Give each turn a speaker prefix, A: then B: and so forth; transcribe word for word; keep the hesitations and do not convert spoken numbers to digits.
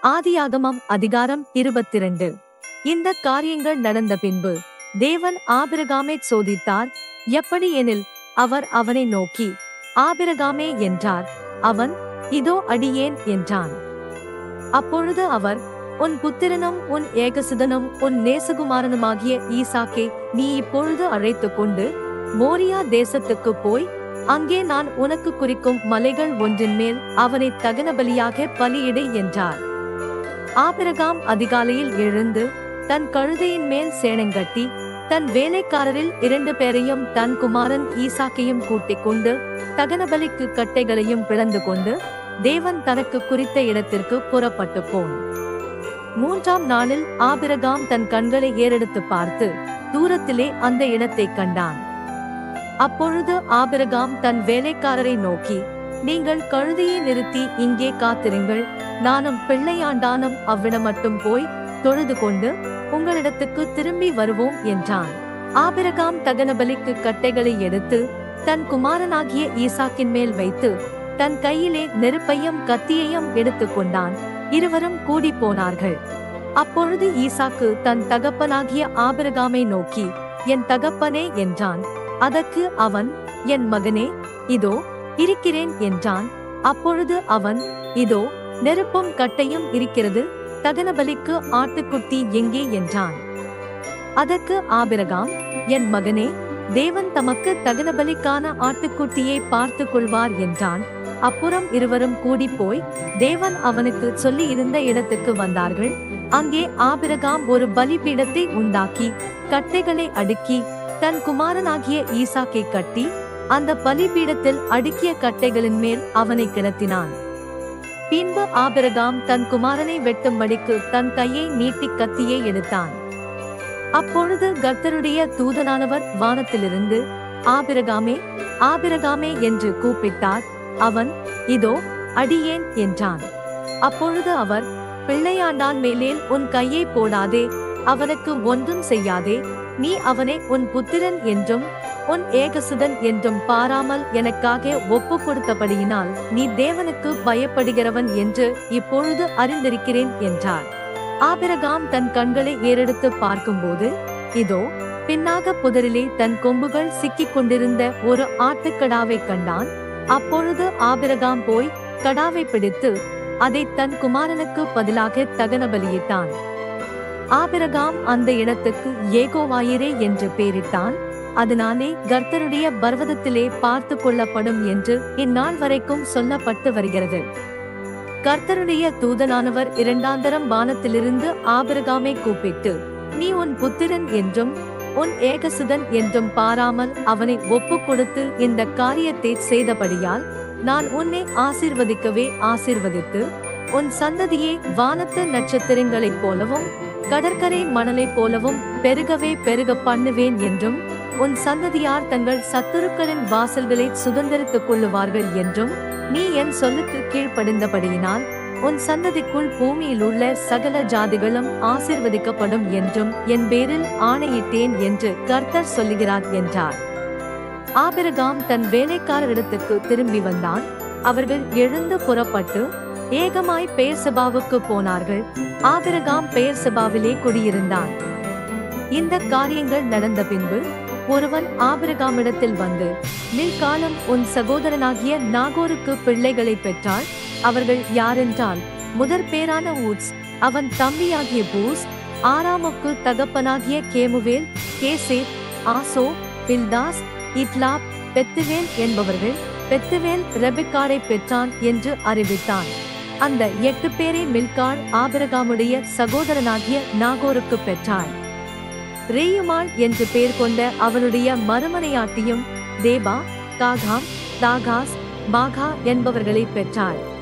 A: ஆதியாகமம் அதிகாரம் இருபத்திரண்டு. இந்த காரியங்கள் நடந்த பின்பு தேவன் ஆபிரகாமைச் சோதித்தார். எப்படி எனில், அவர் அவனை நோக்கி, ஆபிரகாமே என்றார். அவன், இதோ அடியேன் என்றான். அப்பொழுது அவர், உன் புத்திரனும் உன் ஏகசுதனும் உன் நேசகுமாரனுமாகிய ஈசாக்கை நீ இப்பொழுது அழைத்துக் கொண்டு மோரியா தேசத்துக்குப் போய், அங்கே நான் உனக்கு குறிக்கும் மலைகள் ஒன்றின் மேல் அவனை தகனபலியாக பலியிடு என்றார். ஆபிரகாம் அதிகாலையில் எழுந்து தன் கழுதையின் மேல் சேணங்கட்டி தன் வேலைக்காரரில் இரண்டு பேரையும் தன் குமாரன் ஈசாக்கையும் கூட்டிக் கொண்டு தகனபலிக்கு கட்டைகளையும் பிளந்து கொண்டு தேவன் தனக்கு குறித்த இடத்திற்கு புறப்பட்டு போன். மூன்றாம் நாளில் ஆபிரகாம் தன் கண்களை ஏறெடுத்து பார்த்து தூரத்திலே அந்த இடத்தை கண்டான். அப்பொழுது ஆபிரகாம் தன் வேலைக்காரரை நோக்கி, நீங்கள் கழுதையை நிறுத்தி இங்கே காத்திருங்கள், நானும் பிள்ளையாண்டானும் அவ்விடம் மட்டும் போய் தொழுது கொண்டு உங்களிடத்துக்கு திரும்பி வருவோம் என்றான். ஆபிரகாம் தகனபலிக்கு கட்டைகளை எடுத்து தன் குமாரனாகிய ஈசாக்கின் மேல் வைத்து தன் கையிலே நெருப்பையும் கத்தியையும் எடுத்துக் கொண்டான். இருவரும் கூடி போனார்கள். அப்பொழுது ஈசாக்கு தன் தகப்பனாகிய ஆபிரகாமை நோக்கி, என் தகப்பனே என்றான். அதற்கு அவன், என் மகனே, இதோ இருக்கிறேன் என்றான். அப்பொழுது அவன், இதோ நெருப்பும் கட்டையும் இருக்கிறது, தகனபலிக்கு ஆட்டுக்குட்டி எங்கே என்றான். அதற்கு ஆபிரகாம், என் மகனே, தேவன் தமக்கு தகனபலிக்கான ஆட்டுக்குட்டியை பார்த்து கொள்வார் என்றான். அப்புறம் இருவரும் கூடி போய் தேவன் அவனுக்கு சொல்லி இருந்த இடத்துக்கு வந்தார்கள். அங்கே ஆபிரகாம் ஒரு பலிபீடத்தை உண்டாக்கி கட்டைகளை அடுக்கி தன் குமாரனாகிய ஈசாக்கை கட்டி அந்த பலிபீடத்தில் அடுக்கிய கட்டைகளின் மேல் அவனை கிடத்தினான். பின்பு ஆபிரகாம் தன் குமாரனை வெட்டும்படிக்கு தன் கையை நீட்டி கத்தியை எடுத்தான். அப்பொழுது கர்த்தருடைய தூதனானவர் வானத்திலிருந்து, ஆபிரகாமே, ஆபிரகாமே என்று கூப்பிட்டார். அவன், இதோ அடியேன் என்றான். அப்பொழுது அவர், பிள்ளையாண்டான் மேலேல் உன் கையை போடாதே, அவனுக்கு ஒன்றும் செய்யாதே, நீ அவனை உன் புத்திரன் என்றும் உன் ஏகசுதன் என்றும் பாராமல் எனக்காக ஒப்பு கொடுத்தபடியினால் நீ தேவனுக்கு பயப்படுகிறவன் என்று இப்பொழுது அறிந்திருக்கிறேன் என்றார். ஆபிரகாம் தன் கண்களை ஏறெடுத்து பார்க்கும்போது, இதோ பின்னாக புதரிலே தன் கொம்புகள் சிக்கிக் கொண்டிருந்த ஒரு ஆட்டுக்கடாவை கண்டான். அப்பொழுது ஆபிரகாம் போய் கடாவை பிடித்து அதை தன் குமாரனுக்கு பதிலாக தகனபலியிட்டான். ஆபிரகாம் அந்த இடத்துக்கு ஏகோவாயிரே என்று பெயரிட்டான். அதனாலே கர்த்தருடைய பர்வதத்திலே பார்த்து கொள்ளப்படும் என்று இந்நாள் வரைக்கும் சொல்லப்பட்டு வருகிறது. கர்த்தருடைய தூதனானவர் இரண்டாந்தரம் வானத்திலிருந்து ஆபிரகாமை கூப்பிட்டு, நீ உன் புத்திரன் என்றும் உன் ஏகசுதன் என்றும் பாராமல் அவனை ஒப்பு கொடுத்து இந்த காரியத்தை செய்தபடியால் நான் உன்னை ஆசீர்வதிக்கவே ஆசீர்வதித்து உன் சந்ததியை வானத்து நட்சத்திரங்களைப் போலவும் கடற்கரை மணலைப் போலவும் பெருகவே பெருக பண்ணுவேன் என்றும் உன் சந்ததியார் தங்கள் சத்துருக்களின் வாசல்களை சுதந்திரித்துக் கொள்ளுவார்கள் என்றும் நீ என் சொல்லுக்கு கீழ்ப்படிந்தபடியினால் உன் சந்ததிக்குள் பூமியில் உள்ள சகல ஜாதிகளும் ஆசீர்வதிக்கப்படும் என்றும் என் பேரில் ஆணையிட்டேன் என்று கர்த்தர் சொல்லுகிறார் என்றார். ஆபிரகாம் தன் வேலைக்காரரிடத்துக்கு திரும்பி வந்தான். அவர்கள் எழுந்து புறப்பட்டு ஏகமாய் பெயர்செபாவுக்கு போனார்கள். ஆபிரகாம் பெயர்செபாவிலே குடியிருந்தான். இந்த காரியங்கள் நடந்த பின்பு ஒருவன் ஆபிரகாமிடத்தில் வந்து, மில்காலும் உன் சகோதரனாகிய நாகோருக்கு பிள்ளைகளை பெற்றாள். அவர்கள் யாரென்றால், முதற் பேரான ஊத்ஸ், அவன் தம்பியாகிய பூஸ், ஆராமுக்கு தகப்பனாகிய கேமுவேல், கேசேர், ஆசோ, பில்தாஸ், இத்லாப், பெத்துவேல் என்பவர்கள். பெத்துவேல் ரெபெக்காளை பெற்றான் என்று அறிவித்தான். அந்த எட்டு பேரை மில்காள் ஆபிரகாமுடைய சகோதரனாகிய நாகோருக்கு பெற்றாள். ரேயுமாள் என்று பெயர் கொண்ட அவனுடைய மறுமனையாட்டியும் தேபா, காகாம், தாகாஸ், மாகா என்பவர்களை பெற்றாள்.